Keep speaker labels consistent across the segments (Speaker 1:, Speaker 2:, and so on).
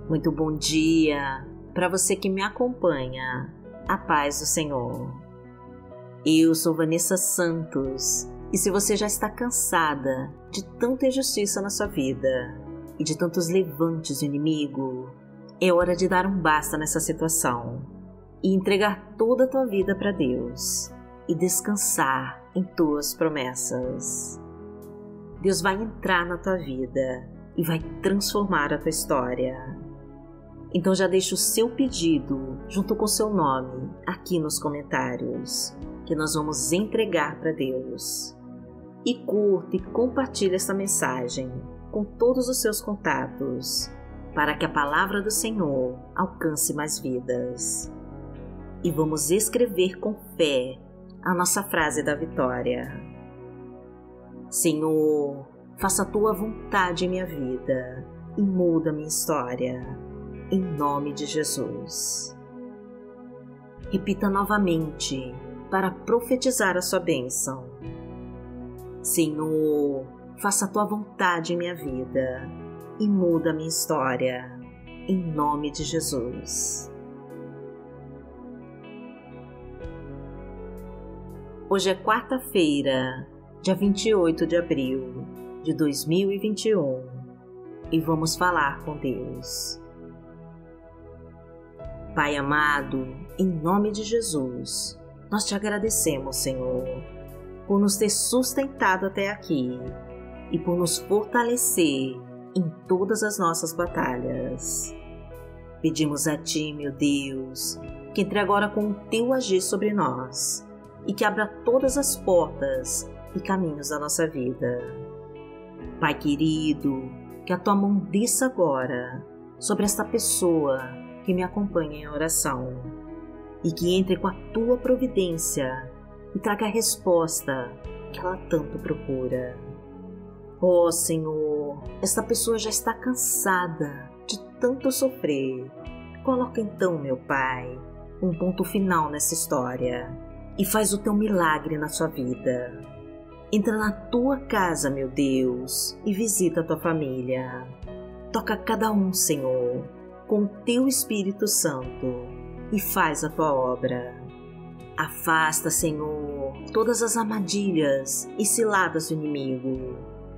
Speaker 1: Muito bom dia para você que me acompanha. A paz do Senhor. Eu sou Vanessa Santos e se você já está cansada de tanta injustiça na sua vida e de tantos levantes do inimigo, é hora de dar um basta nessa situação e entregar toda a tua vida para Deus e descansar em tuas promessas. Deus vai entrar na tua vida e vai transformar a tua história. Então já deixa o seu pedido junto com o seu nome aqui nos comentários, que nós vamos entregar para Deus. E curta e compartilhe essa mensagem com todos os seus contatos, para que a palavra do Senhor alcance mais vidas. E vamos escrever com fé a nossa frase da vitória. Senhor, faça a tua vontade em minha vida e muda minha história. Em nome de Jesus. Repita novamente para profetizar a sua bênção. Senhor, faça a tua vontade em minha vida e muda a minha história. Em nome de Jesus. Hoje é quarta-feira, dia 28 de abril de 2021 e vamos falar com Deus. Pai amado, em nome de Jesus, nós te agradecemos, Senhor, por nos ter sustentado até aqui e por nos fortalecer em todas as nossas batalhas. Pedimos a Ti, meu Deus, que entre agora com o Teu agir sobre nós e que abra todas as portas e caminhos da nossa vida. Pai querido, que a Tua mão desça agora sobre esta pessoa que me acompanha em oração e que entre com a Tua providência e traga a resposta que ela tanto procura. Ó Senhor, esta pessoa já está cansada de tanto sofrer. Coloca então, meu Pai, um ponto final nessa história e faz o Teu milagre na sua vida. Entra na Tua casa, meu Deus, e visita a Tua família. Toca cada um, Senhor, com o Teu Espírito Santo e faz a Tua obra. Afasta, Senhor, todas as armadilhas e ciladas do inimigo.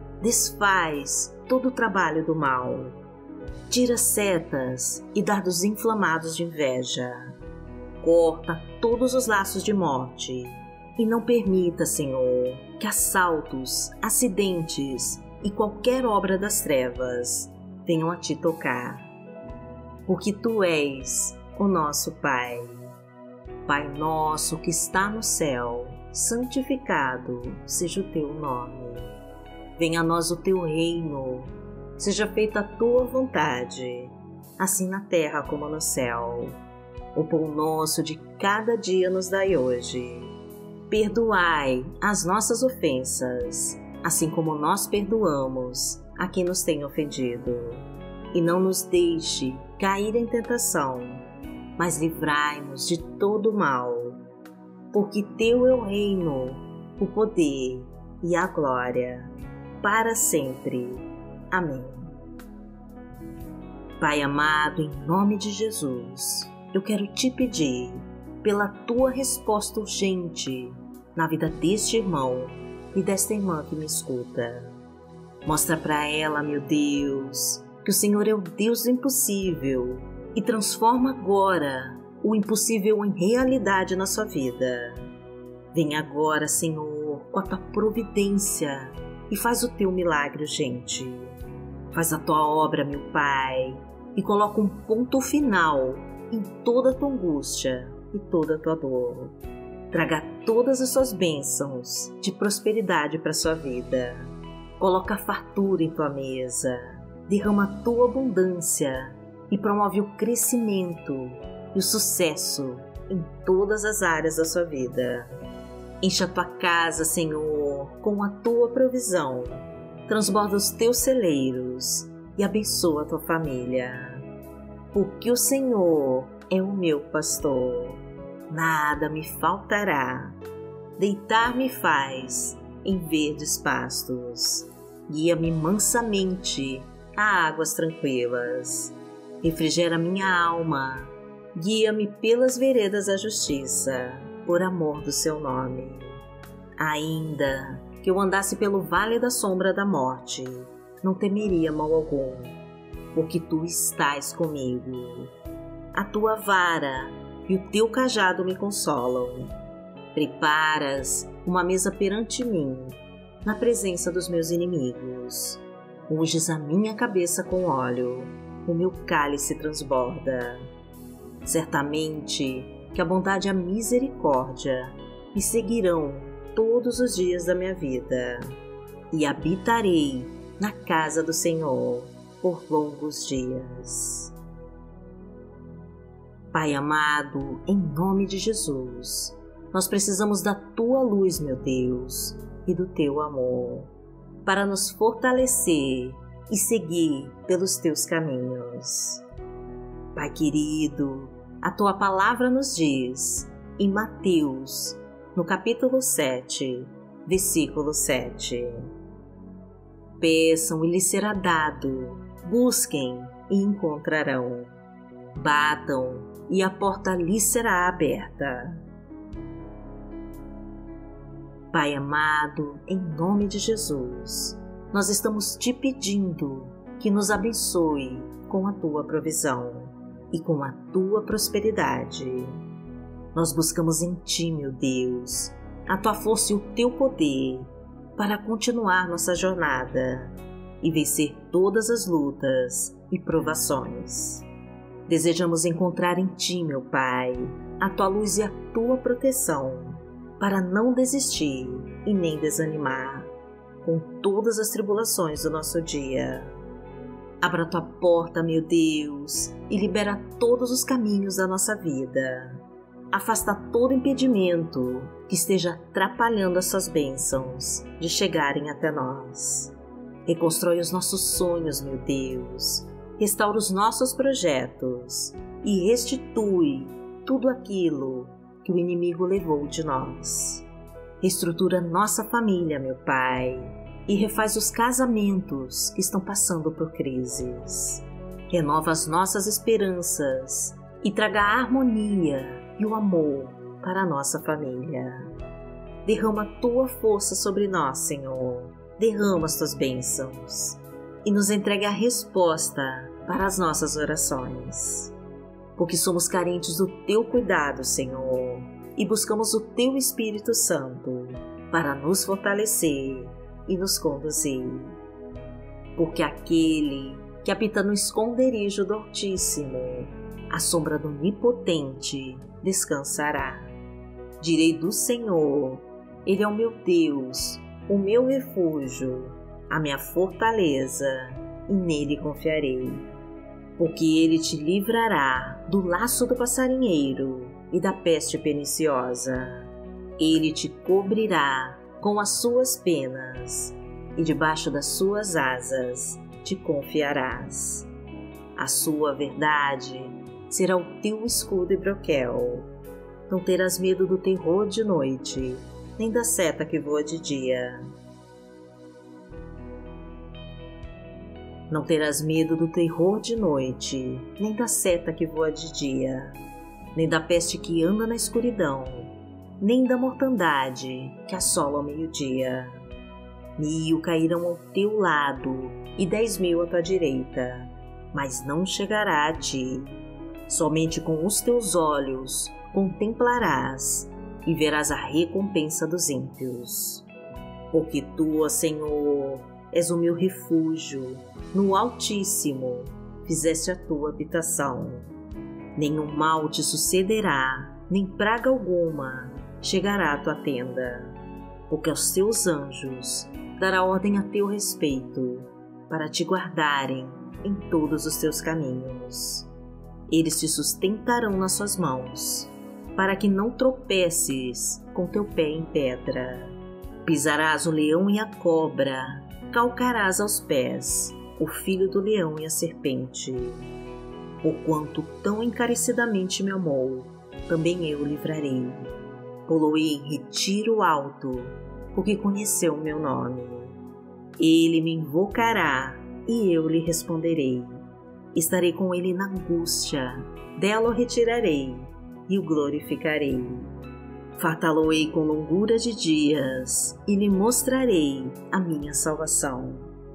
Speaker 1: Desfaz todo o trabalho do mal. Tira setas e dardos inflamados de inveja. Corta todos os laços de morte e não permita, Senhor, que assaltos, acidentes e qualquer obra das trevas venham a Te tocar. Porque Tu és o nosso Pai. Pai nosso que está no céu, santificado seja o Teu nome. Venha a nós o Teu reino, seja feita a Tua vontade, assim na terra como no céu. O pão nosso de cada dia nos dai hoje. Perdoai as nossas ofensas, assim como nós perdoamos a quem nos tem ofendido. E não nos deixe cair em tentação, mas livrai-nos de todo o mal, porque Teu é o reino, o poder e a glória, para sempre. Amém. Pai amado, em nome de Jesus, eu quero Te pedir pela Tua resposta urgente na vida deste irmão e desta irmã que me escuta. Mostra para ela, meu Deus, que o Senhor é o Deus do impossível e transforma agora o impossível em realidade na sua vida. Vem agora, Senhor, com a Tua providência e faz o Teu milagre urgente. Faz a Tua obra, meu Pai, e coloca um ponto final em toda a Tua angústia e toda a Tua dor. Traga todas as Suas bênçãos de prosperidade para a sua vida. Coloca fartura em Tua mesa. Derrama a Tua abundância e promove o crescimento e o sucesso em todas as áreas da sua vida. Enche a Tua casa, Senhor, com a Tua provisão. Transborda os Teus celeiros e abençoa a Tua família. Porque o Senhor é o meu pastor, nada me faltará. Deitar-me faz em verdes pastos. Guia-me mansamente a águas tranquilas. refrigera minha alma, guia-me pelas veredas da justiça, por amor do seu nome. Ainda que eu andasse pelo vale da sombra da morte, não temeria mal algum, porque tu estás comigo. A tua vara e o teu cajado me consolam. Preparas uma mesa perante mim, na presença dos meus inimigos. Unges a minha cabeça com óleo, o meu cálice transborda. Certamente que a bondade e a misericórdia me seguirão todos os dias da minha vida, e habitarei na casa do Senhor por longos dias. Pai amado, em nome de Jesus, nós precisamos da Tua luz, meu Deus, e do Teu amor, para nos fortalecer e seguir pelos Teus caminhos. Pai querido, a Tua palavra nos diz, em Mateus, no capítulo 7, versículo 7. Peçam e lhes será dado, busquem e encontrarão, batam e a porta lhes será aberta. Pai amado, em nome de Jesus, nós estamos te pedindo que nos abençoe com a Tua provisão e com a Tua prosperidade. Nós buscamos em Ti, meu Deus, a Tua força e o Teu poder para continuar nossa jornada e vencer todas as lutas e provações. Desejamos encontrar em Ti, meu Pai, a Tua luz e a Tua proteção, para não desistir e nem desanimar com todas as tribulações do nosso dia. Abra a Tua porta, meu Deus, e libera todos os caminhos da nossa vida. Afasta todo impedimento que esteja atrapalhando as Suas bênçãos de chegarem até nós. Reconstrói os nossos sonhos, meu Deus. Restaura os nossos projetos e restitui tudo aquilo que o inimigo levou de nós. Reestrutura nossa família, meu Pai, e refaz os casamentos que estão passando por crises. Renova as nossas esperanças e traga a harmonia e o amor para a nossa família. Derrama a Tua força sobre nós, Senhor. Derrama as Tuas bênçãos e nos entregue a resposta para as nossas orações. Porque somos carentes do Teu cuidado, Senhor, e buscamos o Teu Espírito Santo para nos fortalecer e nos conduzir. Porque aquele que habita no esconderijo do Altíssimo, à sombra do Onipotente, descansará. Direi do Senhor, Ele é o meu Deus, o meu refúgio, a minha fortaleza, e nele confiarei. Porque Ele te livrará do laço do passarinheiro e da peste perniciosa. Ele te cobrirá com as suas penas, e debaixo das suas asas te confiarás. A sua verdade será o teu escudo e broquel. Não terás medo do terror de noite, nem da seta que voa de dia. Não terás medo do terror de noite, nem da seta que voa de dia, nem da peste que anda na escuridão, nem da mortandade que assola ao meio-dia. 1000 cairão ao teu lado e 10.000 à tua direita, mas não chegará a ti. Somente com os teus olhos contemplarás e verás a recompensa dos ímpios. Porque tu, ó Senhor, és o meu refúgio, no Altíssimo fizeste a tua habitação. Nenhum mal te sucederá, nem praga alguma chegará à tua tenda, porque aos teus anjos dará ordem a teu respeito, para te guardarem em todos os teus caminhos. Eles te sustentarão nas suas mãos, para que não tropeces com teu pé em pedra. Pisarás o leão e a cobra, calcarás aos pés o filho do leão e a serpente. Porquanto tão encarecidamente me amou, também eu o livrarei. Pô-lo-ei em retiro alto, porque conheceu o meu nome. Ele me invocará e eu lhe responderei. Estarei com ele na angústia, dela o retirarei e o glorificarei. Fartá-lo-ei com longura de dias e lhe mostrarei a minha salvação.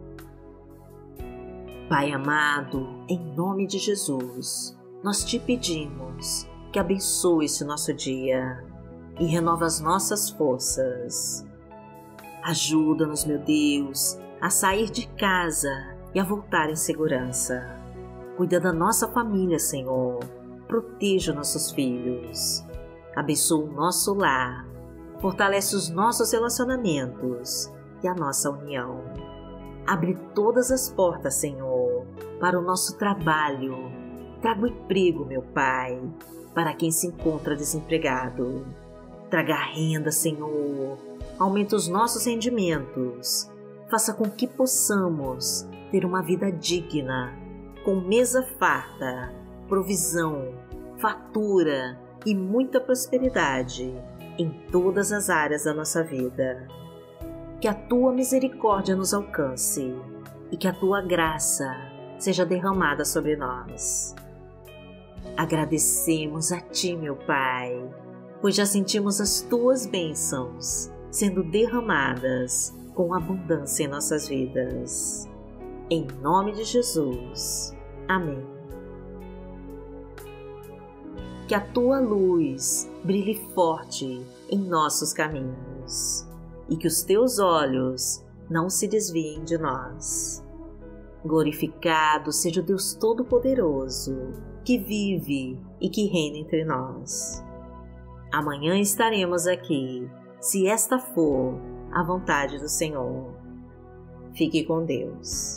Speaker 1: Pai amado, em nome de Jesus, nós te pedimos que abençoe esse nosso dia e renova as nossas forças. Ajuda-nos, meu Deus, a sair de casa e a voltar em segurança. Cuida da nossa família, Senhor. Proteja nossos filhos. Abençoa o nosso lar. Fortalece os nossos relacionamentos e a nossa união. Abre todas as portas, Senhor, para o nosso trabalho. Traga o emprego, meu Pai, para quem se encontra desempregado. Traga a renda, Senhor. Aumenta os nossos rendimentos. Faça com que possamos ter uma vida digna, com mesa farta, provisão, fartura e muita prosperidade em todas as áreas da nossa vida. Que a Tua misericórdia nos alcance e que a Tua graça seja derramada sobre nós. Agradecemos a Ti, meu Pai, pois já sentimos as Tuas bênçãos sendo derramadas com abundância em nossas vidas. Em nome de Jesus. Amém. Que a Tua luz brilhe forte em nossos caminhos e que os Teus olhos não se desviem de nós. Glorificado seja o Deus Todo-Poderoso, que vive e que reina entre nós. Amanhã estaremos aqui, se esta for a vontade do Senhor. Fique com Deus.